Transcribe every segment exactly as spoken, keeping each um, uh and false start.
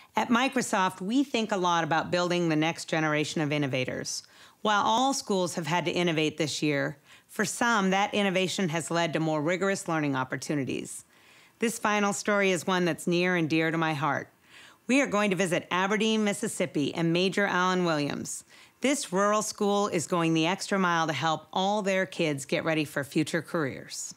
At Microsoft, we think a lot about building the next generation of innovators. While all schools have had to innovate this year, for some, that innovation has led to more rigorous learning opportunities. This final story is one that's near and dear to my heart. We are going to visit Aberdeen, Mississippi, and Major Allen Williams. This rural school is going the extra mile to help all their kids get ready for future careers.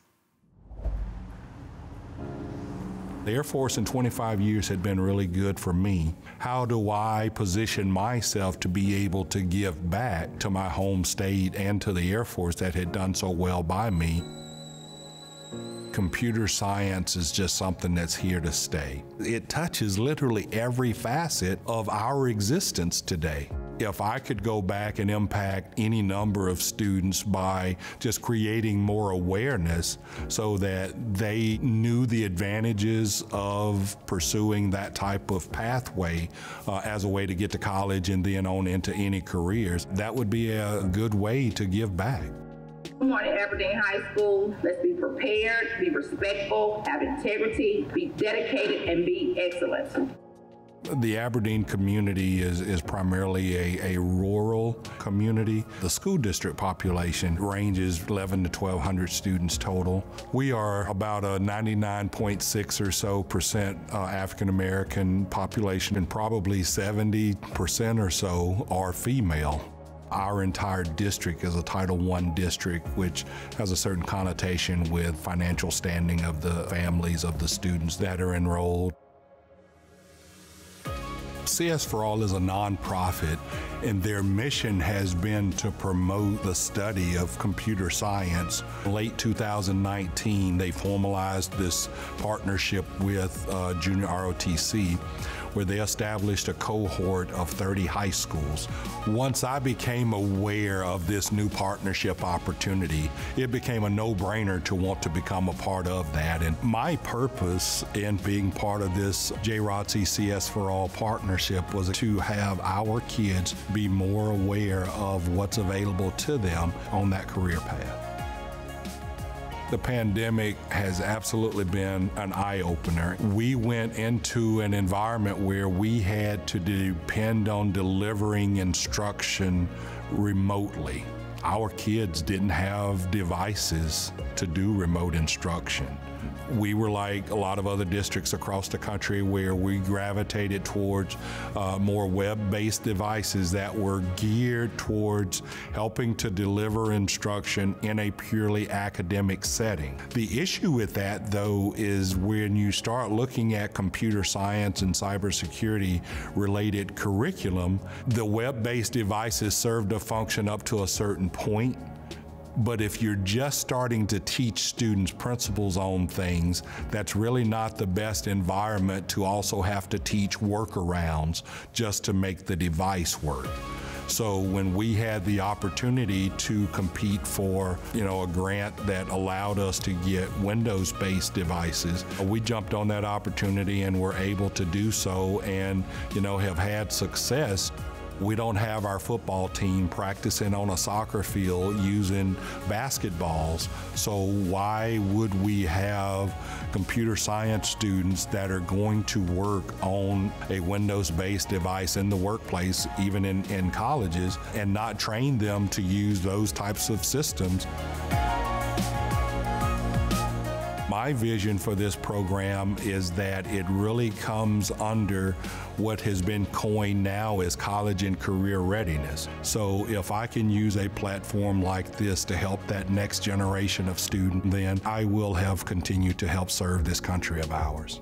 The Air Force in twenty-five years had been really good for me. How do I position myself to be able to give back to my home state and to the Air Force that had done so well by me? Computer science is just something that's here to stay. It touches literally every facet of our existence today. If I could go back and impact any number of students by just creating more awareness so that they knew the advantages of pursuing that type of pathway uh, as a way to get to college and then on into any careers, that would be a good way to give back. Good morning, Aberdeen High School. Let's be prepared, be respectful, have integrity, be dedicated, and be excellent. The Aberdeen community is, is primarily a, a rural community. The school district population ranges eleven to twelve hundred students total. We are about a ninety-nine point six or so percent uh, African American population, and probably seventy percent or so are female. Our entire district is a Title one district, which has a certain connotation with financial standing of the families of the students that are enrolled. C S for All is a nonprofit, and their mission has been to promote the study of computer science. In late two thousand nineteen, they formalized this partnership with uh, Junior R O T C, where they established a cohort of thirty high schools. Once I became aware of this new partnership opportunity, it became a no-brainer to want to become a part of that. And my purpose in being part of this J R O T C C S for All partnership was to have our kids be more aware of what's available to them on that career path. The pandemic has absolutely been an eye-opener. We went into an environment where we had to depend on delivering instruction remotely. Our kids didn't have devices to do remote instruction. We were like a lot of other districts across the country where we gravitated towards uh, more web-based devices that were geared towards helping to deliver instruction in a purely academic setting. The issue with that, though, is when you start looking at computer science and cybersecurity related curriculum, the web-based devices served a function up to a certain point. But if you're just starting to teach students principles on things, that's really not the best environment to also have to teach workarounds just to make the device work. So when we had the opportunity to compete for, you know, a grant that allowed us to get Windows-based devices, we jumped on that opportunity and were able to do so and, you know, have had success. We don't have our football team practicing on a soccer field using basketballs, so why would we have computer science students that are going to work on a Windows-based device in the workplace, even in, in colleges, and not train them to use those types of systems? My vision for this program is that it really comes under what has been coined now as college and career readiness. So if I can use a platform like this to help that next generation of students, then I will have continued to help serve this country of ours.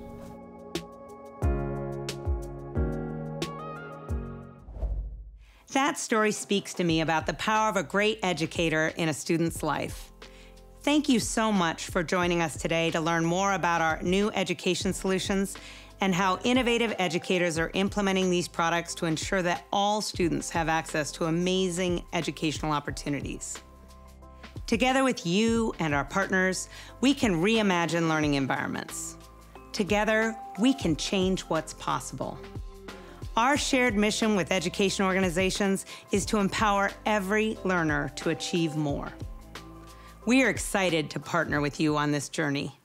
That story speaks to me about the power of a great educator in a student's life. Thank you so much for joining us today to learn more about our new education solutions and how innovative educators are implementing these products to ensure that all students have access to amazing educational opportunities. Together with you and our partners, we can reimagine learning environments. Together, we can change what's possible. Our shared mission with education organizations is to empower every learner to achieve more. We are excited to partner with you on this journey.